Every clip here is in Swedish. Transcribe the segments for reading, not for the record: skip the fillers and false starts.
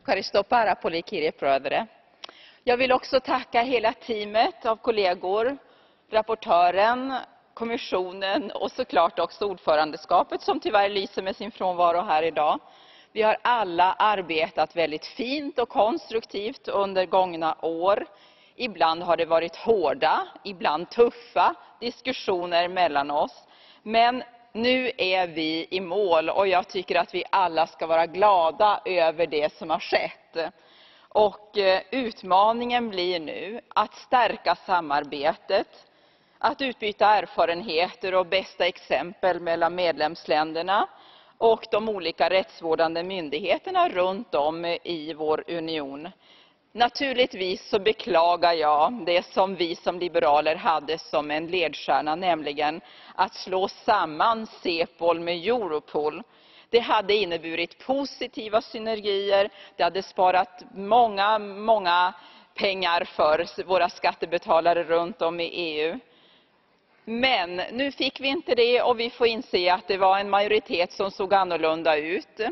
Ευχαριστώ πάρα πολύ κύριε Πρόεδρε. Jag vill också tacka hela teamet av kollegor, rapportören, kommissionen och såklart också ordförandeskapet som tyvärr lyser med sin frånvaro här idag. Vi har alla arbetat väldigt fint och konstruktivt under gångna år. Ibland har det varit hårda, ibland tuffa diskussioner mellan oss. Men nu är vi i mål och jag tycker att vi alla ska vara glada över det som har skett. Och utmaningen blir nu att stärka samarbetet, att utbyta erfarenheter och bästa exempel mellan medlemsländerna och de olika rättsvårdande myndigheterna runt om i vår union. Naturligtvis så beklagar jag det som vi som liberaler hade som en ledstjärna, nämligen att slå samman CEPOL med Europol. Det hade inneburit positiva synergier, det hade sparat många pengar för våra skattebetalare runt om i EU. Men nu fick vi inte det och vi får inse att det var en majoritet som såg annorlunda ut.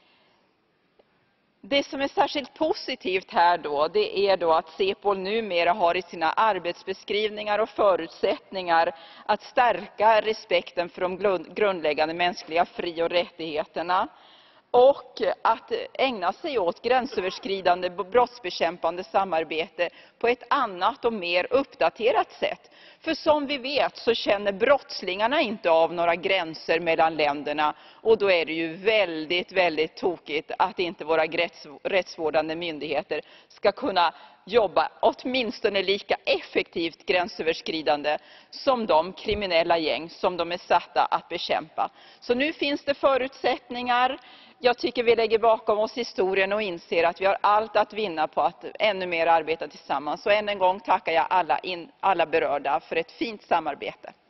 Det som är särskilt positivt här då, det är då att CEPOL numera har i sina arbetsbeskrivningar och förutsättningar att stärka respekten för de grundläggande mänskliga fri- och rättigheterna och att ägna sig åt gränsöverskridande brottsbekämpande samarbete på ett annat och mer uppdaterat sätt. För som vi vet så känner brottslingarna inte av några gränser mellan länderna och då är det ju väldigt tokigt att inte våra rättsvårdande myndigheter ska kunna jobba åtminstone lika effektivt gränsöverskridande som de kriminella gäng som de är satta att bekämpa. Så nu finns det förutsättningar. Jag tycker vi lägger bakom oss historien och inser att vi har allt att vinna på att ännu mer arbeta tillsammans. Så än en gång tackar jag alla berörda för ett fint samarbete.